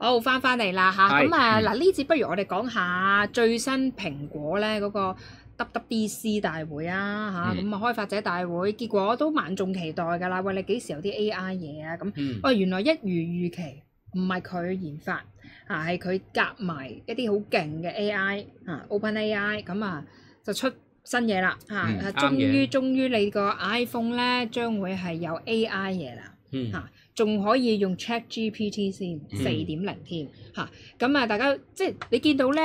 好，翻嚟啦嚇， 係咁啊嗱呢節不如我哋講下最新蘋果咧嗰個 WWDC 大會啊嚇，咁啊開發者大會，結果都萬眾期待㗎啦。喂，你幾時有啲 AI 嘢啊？咁原來一如預期，唔係佢研發啊，係佢夾埋一啲好勁嘅 AI 啊 OpenAI，咁啊就出新嘢啦嚇，終於你個 iPhone 咧將會係有 AI 嘢啦嚇。仲可以用 ChatGPT 先4.0添嚇，咁啊大家即係你見到咧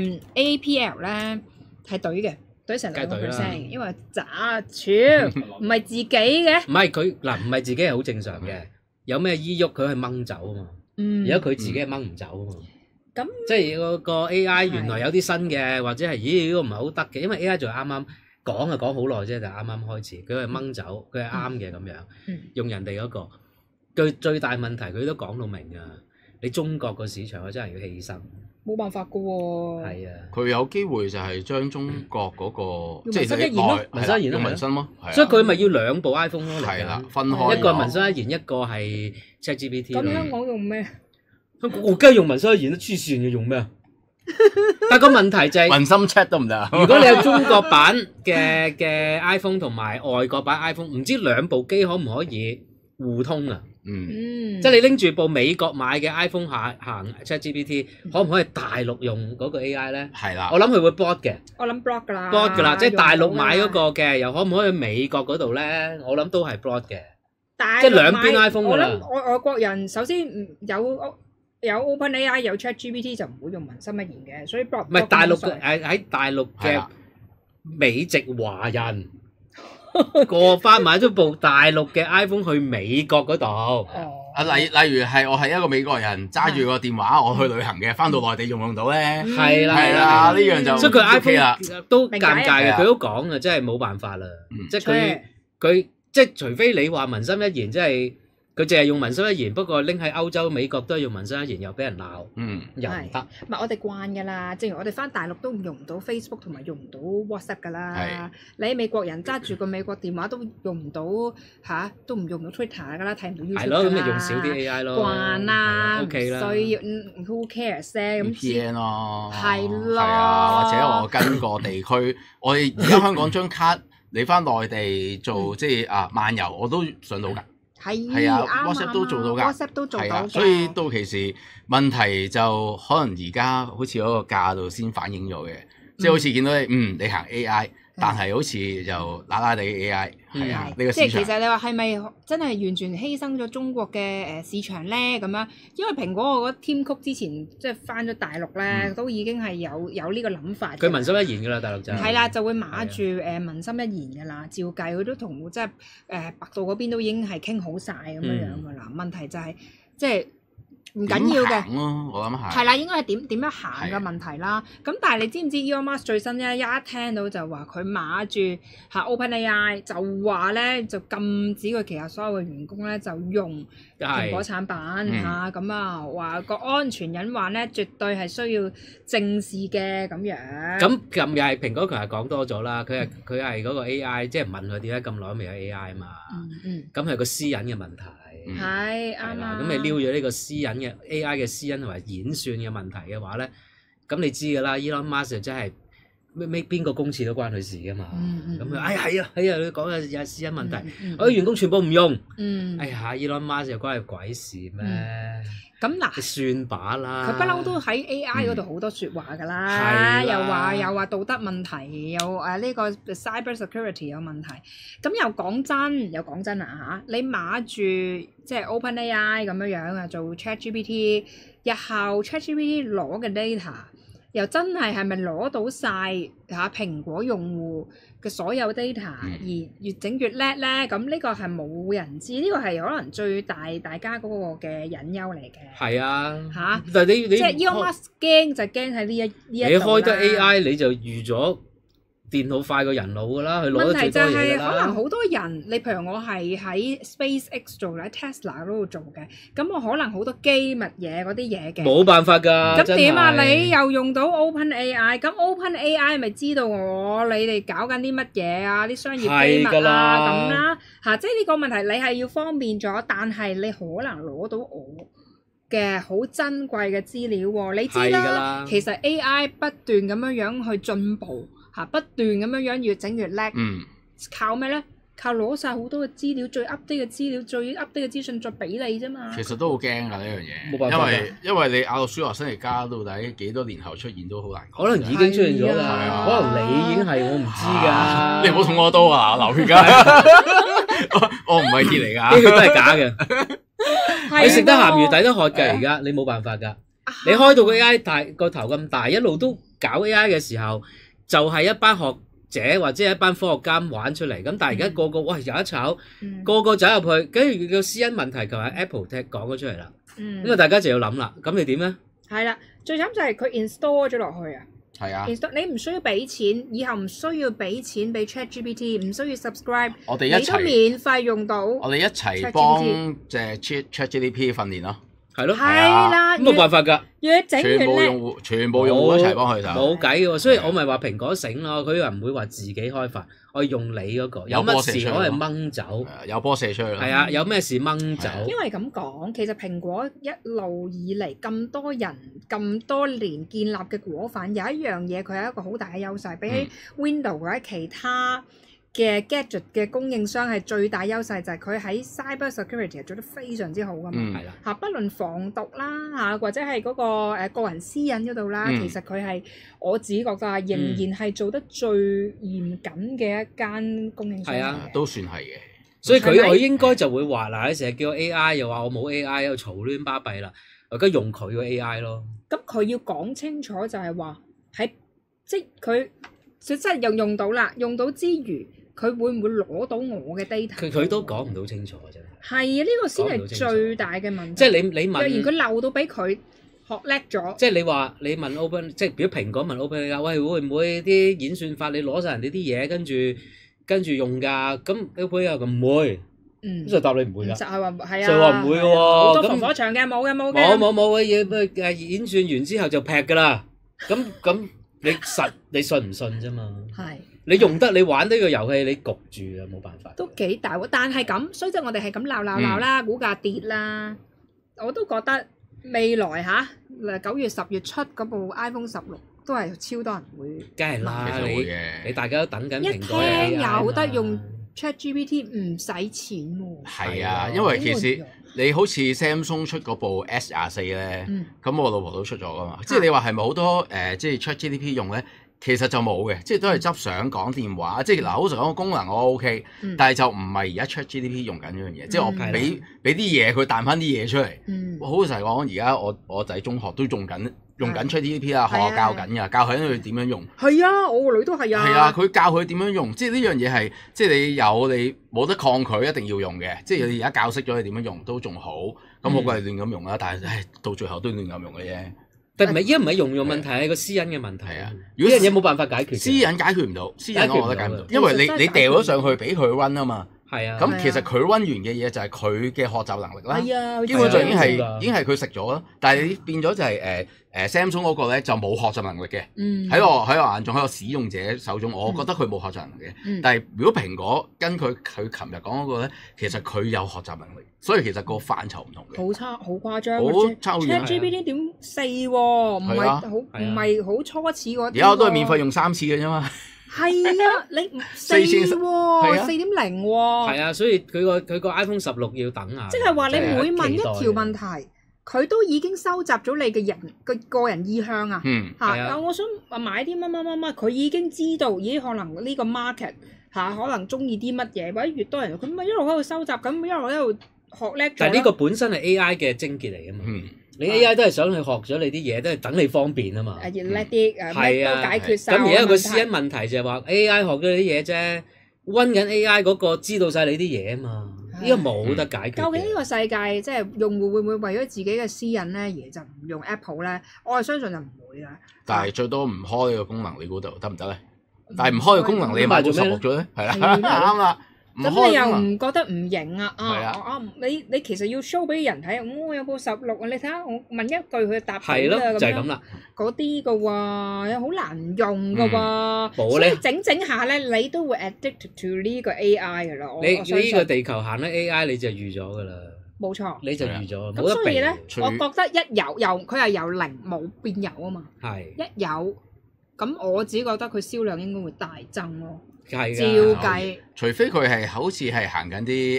APL 咧係懟成2%，因為渣超唔係自己嘅， 唔係佢嗱，唔係自己係好正常嘅，有咩依喐佢係掹走啊嘛，而家佢自己係掹唔走啊嘛，咁即係個 AI 原來有啲新嘅，或者係呢個唔係好得嘅，因為 AI 就係啱啱講好耐啫，就啱啱開始，佢係掹走，佢係啱嘅咁樣，用人哋嗰個。最大問題佢都講到明啊！你中國個市場，我真係要犧牲，冇辦法噶喎。 係啊， 佢有機會就係將中國嗰個即係民生一言咯， 用民生咯， 所以佢咪要兩部 iPhone 咯， 係啦，分開一個民生一言，一個係 ChatGPT。 咁香港用咩？ 香港我梗係用民生一言都黐線嘅，用咩啊？但個問題就係民心 Chat 得唔得啊？ 如果你有中國版嘅 iPhone 同埋外國版 iPhone， 唔知兩部機可唔可以互通啊？即係你拎住部美國買嘅 iPhone 行 ChatGPT， 可唔可以大陸用嗰個 AI 咧？ 係啦， 我諗佢會 block 嘅。 我諗 block 㗎啦。 block 㗎啦，即係大陸買嗰個嘅，又可唔可以美國嗰度咧？我諗都係 block 嘅。即係兩邊 iPhone 㗎啦。 我諗外國人首先有 OpenAI 有 ChatGPT 就唔會用文心一言嘅，所以 block 唔係大陸喺大陸嘅美籍華人。過翻買咗部大陸嘅 iPhone 去美國嗰度， 例如係我係一個美國人揸住個電話我去旅行嘅，翻到內地用唔用到咧？ 係啦，呢樣就所以佢 iPhone 都尷尬嘅，佢都講嘅，真係冇辦法啦。即係佢即係除非你話文心一言，即係佢淨係用文心一言，不過拎喺歐洲、美國都係用文心一言，又俾人鬧，又唔得。 唔係我哋慣㗎啦，正如我哋翻大陸都用唔到 Facebook 同埋用唔到 WhatsApp 㗎啦。你喺美國人揸住個美國電話都用唔到都唔用到 Twitter 㗎啦，睇唔到 YouTube 㗎啦。係咯，咁咪用少啲 AI 咯。慣啦 ，OK 啦。 所以who cares 啫？咁 VPN 咯， 係咯。 係啊，或者我跟個地區，我哋而家香港張卡，你翻內地做即係漫遊，我都上到㗎。係啊 ，WhatsApp 都做到㗎 ，WhatsApp 都做到。 所以到其時問題就可能而家好似嗰個價度先反映咗嘅，即係好似見到你行 AI， 但係好似就揦揦地 AI， 係啊，呢個市場。 即係其實你話係咪真係完全犧牲咗中國嘅市場咧？咁樣，因為蘋果我覺得 Tim Cook 之前即係翻咗大陸咧，都已經係有呢個諗法。 佢文心一言㗎啦，大陸就係啦，就會碼住文心一言㗎啦。照計佢都同即係百度嗰邊都已經係傾好晒咁樣㗎啦。問題就係即係唔緊要嘅， 我諗係啦，應該係點樣行嘅問題啦。咁但係你知唔知 Elon Musk 最新咧一聽到就話佢碼住OpenAI， 就話咧就禁止佢旗下所有嘅員工咧就用蘋果產品咁啊，話個安全隱患咧絕對係需要正視嘅咁樣。 咁今日係蘋果強係講多咗啦，佢係嗰個 AI， 即係問佢點解咁耐都未有 AI 嘛？咁係個私隱嘅問題。 係啱啦。 咁你撩咗呢個私隱嘅 AI 嘅私隱同埋演算嘅問題嘅話咧，咁你知㗎啦 ，Elon Musk 真係邊個公廁都關佢事㗎嘛。咁佢係啊，你講嘅有私隱問題，我啲員工全部唔用。哎呀 ，Elon Musk 又關佢鬼事咩？ 咁嗱， 算把啦。佢不嬲都喺 AI 嗰度好多説話㗎啦，又話道德問題，又呢個 cyber security 有問題。咁又講真啊嚇，你碼住即係 OpenAI 咁樣啊，做 ChatGPT， 日後 ChatGPT 攞嘅 data 又真係咪攞到晒蘋果用戶嘅所有 data，而越整越叻咧？咁呢個係冇人知，呢個係可能最大家嗰個嘅隱憂嚟嘅。 係啊，但係你即係 Elon Musk 驚就驚喺呢一你開得 AI 你就預咗電腦快過人腦㗎啦，佢攞得最多嘢㗎啦。問題就係可能好多人，你譬如我係喺 SpaceX 做咧 ，Tesla 嗰度做嘅，咁我可能好多機密嘢嗰啲嘢嘅。 冇辦法㗎。 咁點啊？你又用到 OpenAI， 咁 OpenAI 咪知道你哋搞緊啲乜嘢啊？啲商業機密啊咁啦，即係呢個問題，你係要方便咗，但係你可能攞到我嘅好珍貴嘅資料喎。你知啦，其實 AI 不斷咁樣去進步嚇，不斷咁樣越整越叻。靠咩咧？靠攞晒好多嘅資料，最 update 嘅資料，最 update 嘅資訊再俾你啫嘛。 其實都好驚㗎呢樣嘢， 冇辦法因為你亞諾舒華辛力加到底幾多年後出現都好難講。 可能已經出現咗㗎，可能你已經係我唔知㗎。 你唔好捅我刀啊！流血㗎，我唔係鐵嚟㗎， 啲血都係假嘅。你食得鹹魚抵得渴㗎，而家你冇辦法㗎。你開到個 AI 大個頭咁大，一路都搞 AI 嘅時候，就係一班學者或者一班科學家玩出嚟，咁但係而家個個喂有得炒，個個走入去，跟住個私隱問題，琴日 Apple Tech 講咗出嚟啦，咁啊大家就要諗啦，咁你點咧？ 係啦，最慘就係佢 install 咗落去啊， 係啊， 你唔需要俾錢，以後唔需要俾錢俾 ChatGPT， 唔需要 subscribe， 我哋一齊你都免費用到， 我哋一齊幫隻 ChatGPT 訓練咯。 係咯， 係啦， 冇辦法㗎， 越整越叻， 全部用戶一齊幫佢就冇計嘅喎，所以我咪話蘋果醒咯，佢又唔會話自己開發，我用你嗰個，有乜事我係掹走， 有波射出去， 係啊，有咩事掹走。 因為咁講，其實蘋果一路以嚟咁多人咁多年建立嘅果粉，有一樣嘢佢係一個好大嘅優勢，比起 Windows 或者其他嘅 gadget 嘅供應商係最大優勢，就係佢喺 cyber security 係做得非常之好噶嘛， 係啦嚇，不論防毒啦嚇，或者係嗰個個人私隱嗰度啦，其實佢係我自己覺得仍然係做得最嚴謹嘅一間供應商。係啊， 都算係嘅。 所以佢應該就會話嗱，你成日叫我 AI 又話我冇 AI，又嘈亂巴閉啦，我而家用佢個 AI 咯。 咁佢要講清楚就係話喺即係佢真係又用到啦，用到之餘。佢會唔會攞到我嘅 data？ 佢都講唔到清楚真係。 係啊，呢個先係最大嘅問題。 即係你問，若然佢漏到俾佢學叻咗。即係你問 Open， 即係如果蘋果問 OpenAI，喂，會唔會啲演算法你攞晒人哋啲嘢，跟住用㗎？咁 OpenAI 就唔會。就答你唔會㗎。實係話係啊。就話唔會喎。好多防火牆嘅，冇嘅。冇嘅嘢，演算完之後就劈㗎啦。咁你信唔信啫嘛？係。你用得你玩呢個遊戲，你焗住啊，冇辦法。都幾大喎，但係咁，所以即係我哋係咁鬧啦，股價跌啦，我都覺得未來9月10月出嗰部 iPhone 16都係超多人會。梗係啦，你大家都等緊蘋果 AI 一聽有得用 ChatGPT 唔使錢喎。係啊，因為其實你好似 Samsung 出嗰部 S24咧，咁我老婆都出咗噶嘛，即係你話係咪好多即係 ChatGPT 用咧？其實就冇嘅，即係都係執相講電話，即係嗱，好實講個功能我 OK，但係就唔係而家 ChatGPT 用緊嗰樣嘢，即係我俾啲嘢佢彈翻啲嘢出嚟。好實講，而家我仔中學都用緊 ChatGPT 啦，學校教緊㗎，教佢點樣用。係啊，我個女都係啊。係啊，佢教佢點樣用，即係呢樣嘢係即係你冇得抗拒，一定要用嘅。即係你而家教識咗你點樣用都仲好，咁好過係亂咁用啦。但係到最後都亂咁用嘅啫。但唔係用問題，係個私隱嘅問題啊！如果呢樣嘢冇辦法解決，私隱解決唔到，私隱我覺得解唔到，因為你掉咗上去俾佢 run 啊嘛。係啊，咁其實佢 run 完嘅嘢就係佢嘅學習能力啦。係啊，基本上已經係佢食咗啦。但係你變咗就係Samsung 嗰個咧就冇學習能力嘅。喺我眼中，喺個使用者手中，我覺得佢冇學習能力嘅。但係如果蘋果跟佢琴日講嗰個咧，其實佢有學習能力，所以其實個範疇唔同嘅。好差，好誇張。好差遠。ChatGPT.4喎，唔係好初始嗰啲。而家都係免費用3次嘅啫嘛。係啊，你4喎，4.0喎。係啊，所以佢個 iPhone 16要等啊。即係話你每問一條問題，佢都已經收集咗你嘅個人意向啊。嚇，我想買啲乜，佢已經知道，咦？可能呢個 market 可能中意啲乜嘢，或者越多人，佢咪一路喺度收集，咁一路喺度學叻咗。但係呢個本身係 AI 嘅症結嚟㗎嘛。你 AI 都係想去學咗你啲嘢，都係等你方便啊嘛。要叻啲，咩都解決晒。咁而家個私隱問題就係話 AI 學咗你啲嘢啫，溫緊 AI 嗰個知道晒你啲嘢啊嘛。呢個冇得解決。究竟呢個世界即係用戶會唔會為咗自己嘅私隱咧而就唔用 Apple 咧？我係相信就唔會㗎。但係最多唔開呢個功能，你估到得唔得咧？但係唔開個功能，你買咗16咗咧？係啦，啱啦。咁你又唔覺得唔型啊？你其實要 show 俾人睇，我有部16啊！你睇下，我問一句佢答係咯，就係咁啦。嗰啲嘅喎，又好難用嘅喎，所以整下咧，你都會 addict to 呢個 AI 嘅啦。你呢個地球行咧 AI 你就預咗嘅啦。 冇錯， 你就預咗， 咁所以咧，我除覺得一有佢係由零冇變有啊嘛。 係一有咁，我自己覺得佢銷量應該會大增咯。 係照㗎， 計除非佢係好似係行緊啲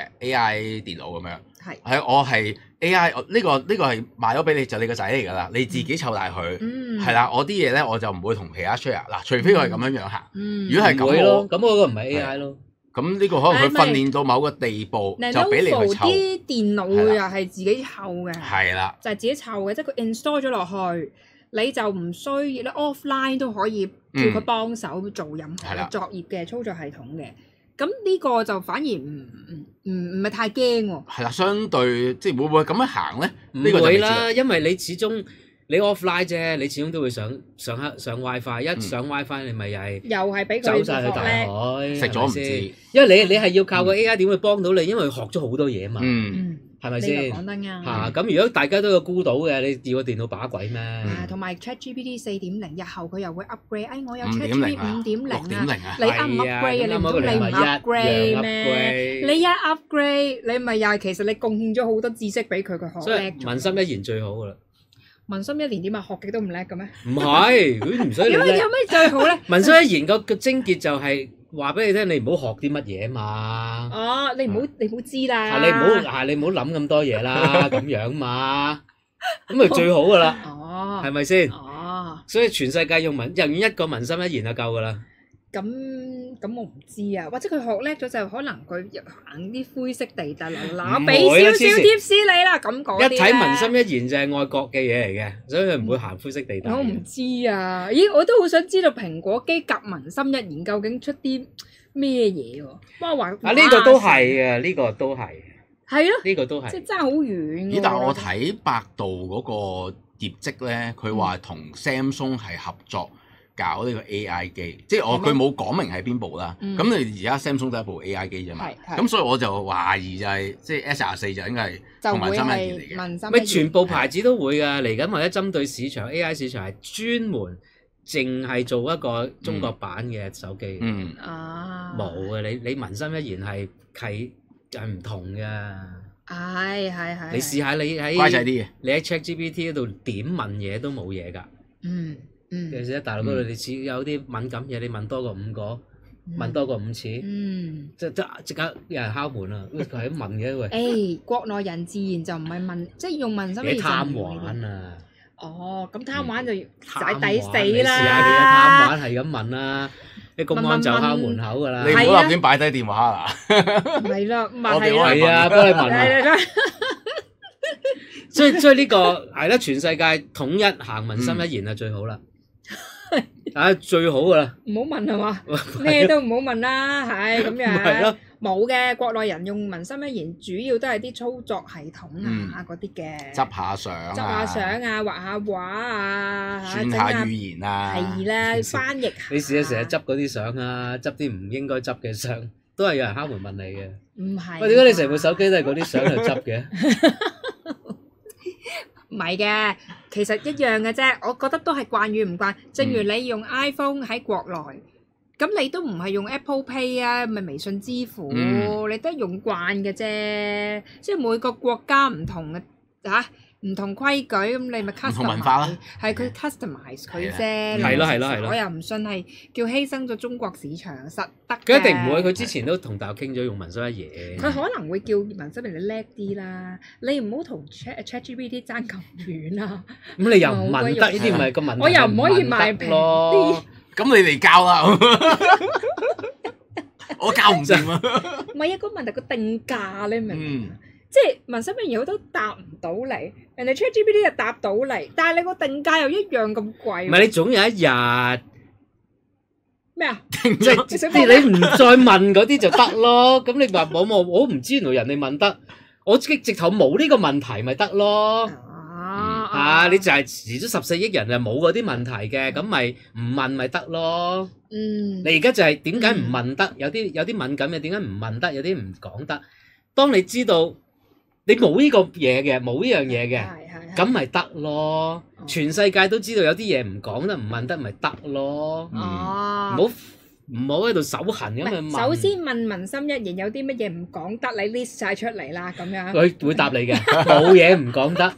AI 電腦咁樣。 係我係 AI，呢個係賣咗俾你就你個仔嚟㗎啦，你自己湊大佢，係啦，我啲嘢咧我就唔會同其他 share 嗱，除非佢係咁樣樣行。如果係咁咯，咁我個唔係 AI 咯。 咁呢個可能佢訓練到某個地步，就俾你去湊。 啲電腦又係自己湊嘅， 係啦， 就係自己湊嘅，即係佢 install 咗落去，你就唔需要你 offline 都可以叫佢幫手做任何作業嘅操作系統嘅。咁呢個就反而唔係太驚喎。 係啦，相對即係會唔會咁樣行咧？ 唔會啦，因為你始終你 offline 啫，你始終都會上 WiFi， 一上 WiFi 你咪又係俾佢走晒去大海， 食咗唔知。 因為你係要靠個 AI 點去幫到你，因為佢學咗好多嘢嘛。係咪先？ 講得啱嚇咁，如果大家都有估到嘅，你要個電腦把鬼咩？ 同埋 ChatGPT 4.0，日後佢又會 upgrade。我有 ChatGPT 5.0啊，你唔 upgrade 啊？你唔 upgrade 咩？你一 upgrade，你咪又係其實你貢獻咗好多知識俾佢，佢學叻咗。 文心一言最好噶啦。 文心一言點啊？學極都唔叻嘅咩？ 唔係，佢唔使你叻。 有咩最好咧？ 文心一言個精結就係話俾你聽，你唔好學啲乜嘢嘛。 哦，你唔好知啦。 你唔好諗咁多嘢啦，咁樣嘛，咁咪最好噶啦。 哦， 係咪先？ 哦， 所以全世界用一個文心一言就夠噶啦。 咁我唔知啊，或者佢學叻咗就可能佢行啲灰色地帶啦，俾少少貼士你啦，咁講一睇文心一言就係愛國嘅嘢嚟嘅，所以佢唔會行灰色地帶。 我唔知啊，咦，我都好想知道蘋果機夾文心一言究竟出啲咩嘢喎？不過話呢個都係嘅，呢個都係。係咯， 呢個都係。即係爭好遠。 咦？但係我睇百度嗰個業績咧，佢話同 Samsung 係合作。搞呢個 AI 機，即係佢冇講明係邊部啦。咁你而家 Samsung 都係一部 AI 機啫嘛。咁所以我就懷疑就係即係 S24就應該係同文心一言嚟嘅。 咪全部牌子都會㗎，嚟緊或者針對市場 AI 市場係專門淨係做一個中國版嘅手機。冇嘅，你文心一言係唔同㗎。係。你試下你喺乖仔啲嘅， 你喺 ChatGPT 嗰度點問嘢都冇嘢㗎。尤其是喺大陸嗰度，你似有啲敏感嘢，你問多過5個，問多過5次，即刻有人敲門啦！佢係咁問嘅喂。 誒，國內人自然就唔係問，即係用文心一言。 貪玩啊！ 哦，咁貪玩就抵死啦！ 你試下幾多貪玩係咁問啦，啲公安就敲門口㗎啦。 你唔好立亂擺低電話啦。 係啦， 係啊，幫你問啊。所以呢個係啦，全世界統一行文心一言係最好啦。最好噶啦，唔好問係嘛，咩都唔好問啦，係咁樣。冇嘅，國內人用文心一言，主要都係啲操作系統啊嗰啲嘅，執下相啊，畫下畫啊， 算下語言啊， 係啦，翻譯下。你試下成日執嗰啲相啊，執啲唔應該執嘅相，都係有人敲門問你嘅。唔係。喂，點解你成部手機都係嗰啲相嚟執嘅？唔係嘅，其實一樣嘅啫。我覺得都係慣與唔慣。正如你用 iPhone 喺國內，咁你都唔係用 Apple Pay 啊，咪微信支付，你都係用慣嘅啫。即係每個國家唔同嘅唔同規矩，咁你咪 customize 文化啦。係佢 customize 佢啫。係咯。我又唔信係叫犧牲咗中國市場，實得。佢一定唔會。佢之前都同大陸傾咗用文心一言。佢可能會叫文心一言你叻啲啦，你唔好同 ChatGPT 爭咁遠啦。咁你又唔問得呢啲，唔係個問題。我又唔可以賣平啲。咁你嚟教啦，我教唔掂啊。唔係一個問題，個定價你明唔明？即係文心一言好多答唔到你，人哋 ChatGPT 又答到你，但係你個定價又一樣咁貴。唔係你總有一日咩啊？即係你唔再問嗰啲就得咯。咁你話我唔知原來人哋問得，我直頭冇呢個問題咪得咯。你就係遲咗14億人就冇嗰啲問題嘅，咁咪唔問咪得咯。你而家就係點解唔問得？有啲敏感嘅點解唔問得？有啲唔講得。當你知道你冇呢個嘢嘅，冇呢樣嘢嘅，咁咪得咯。全世界都知道有啲嘢唔講得、唔問得，咪得咯。唔好唔好喺度手痕咁樣問。 首先問文心一言有啲乜嘢唔講得，你 list 晒出嚟啦，咁樣。 佢會答你嘅，冇嘢唔講得。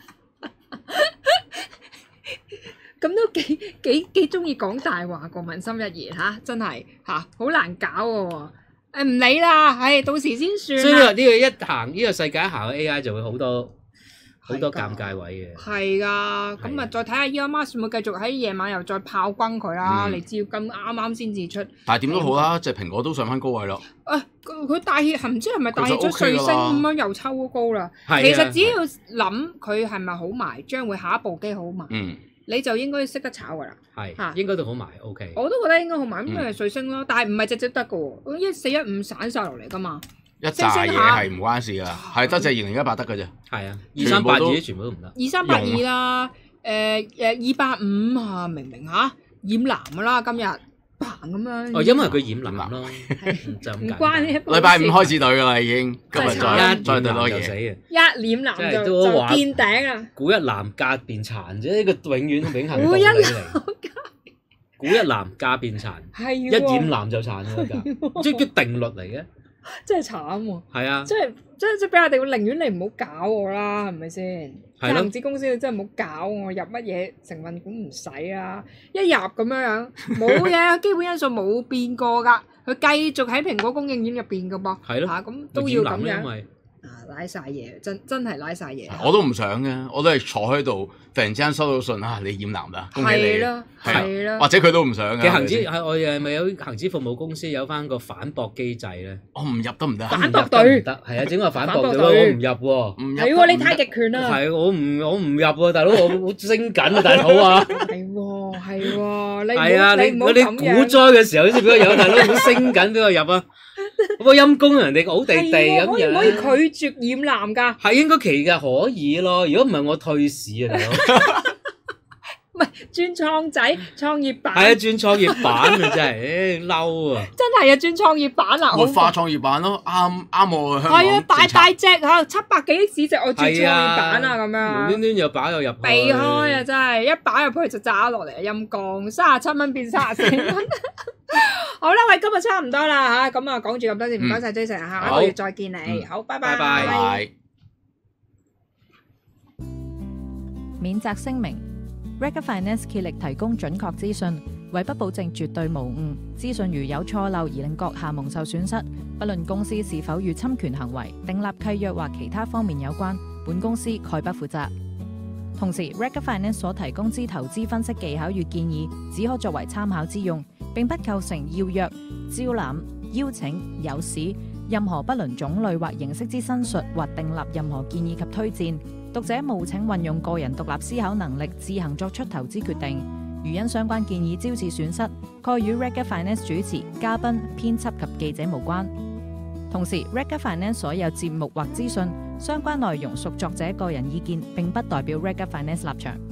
咁都幾中意講大話個文心一言嚇，真係嚇好難搞喎。唔理啦，到時先算。 所以呢個一行呢個世界一行嘅 AI 就會好多尷尬位嘅。 係㗎，咁啊再睇下 Elon Musk 會唔會繼續喺夜晚又再炮轟佢啦？你知咁啱先至出。 但係點都好啦，隻蘋果都上翻高位咯。 佢大氣唔知係咪大氣咗瑞星咁樣又抽高啦？其實只要諗佢係咪好埋，將會下一部機好埋。你就應該識得炒㗎啦， 係應該都好埋 ，OK。 我都覺得應該好埋，咁咪瑞星咯。但係唔係隻隻得嘅喎，1415散晒落嚟㗎嘛。 一紮嘢係唔關事㗎，係得隻2018得㗎啫。 係啊，2382全部都唔得。 2382啦，285啊，明明嚇染藍㗎啦，今日嘭咁樣。 因為佢染藍咯，就咁唔關呢。 禮拜5開始對㗎啦，已經今日再對多嘢。 一染藍就見頂啊！ 古一藍價變殘啫，呢個永遠永恆道理嚟。古一藍價變殘，一染藍就殘㗎㗎，即係叫定律嚟嘅。 真係慘喎！ 係啊， 即係俾我哋，寧願你唔好搞我啦，係咪先？恒指公司你真係唔好搞我，入乜嘢成分股唔使啦，一入咁樣冇嘢，基本因素冇變過㗎，佢繼續喺蘋果供應鏈入邊㗎噃。 係咯， 咁都要咁樣。拉晒嘢，真係拉晒嘢。我都唔想嘅，我都係坐喺度，突然之間收到信你染藍啦，恭喜你。係咯，或者佢都唔想嘅。 恒指我哋係咪有恒指服務公司有翻個反駁機制咧？ 我唔入得唔得？ 反駁隊得係啊，整個反駁隊我唔入喎。 唔係喎，你太極權啦。 係我唔入喎，大佬我好升緊啊，大佬啊。 係喎，你我哋股災嘅時候先俾我有，大佬好升緊俾我入啊。咁個陰公人哋好地地咁樣， 可唔可以拒絕染藍㗎？ 係應該其實可以咯，如果唔係我退市啊，大佬。 唔係轉創仔創業板。係啊，轉創業板啊，真係，嬲啊！ 真係啊，轉創業板啊， 活化創業板咯，啱我香港。係啊， 大隻嚇，700幾億市值，我轉創業板啊，咁樣。 無端端又擺我入去。 避開啊，真係一擺入去就炸落嚟啊，陰公，37蚊變34蚊。好啦，喂，今日差唔多啦嚇，咁啊講住咁多先，唔該晒 Jason，下一個月再見你，好，拜拜。 免責聲明 Rega Finance 竭力提供準確資訊，為不保證絕對無誤，資訊如有錯漏而令閣下蒙受損失，不論公司是否與侵權行為、訂立契約或其他方面有關，本公司概不負責。同時 Rega Finance 所提供之投資分析技巧與建議，只可作為參考之用，並不構成要約、招攬、邀請、誘使任何不論種類或形式之申述或訂立任何建議及推薦。讀者務請運用個人獨立思考能力，自行作出投資決定。如因相關建議招致損失，概與 Rega Finance 主持、嘉賓、編輯及記者無關。同時 Rega Finance 所有節目或資訊相關內容屬作者個人意見，並不代表 Rega Finance 立場。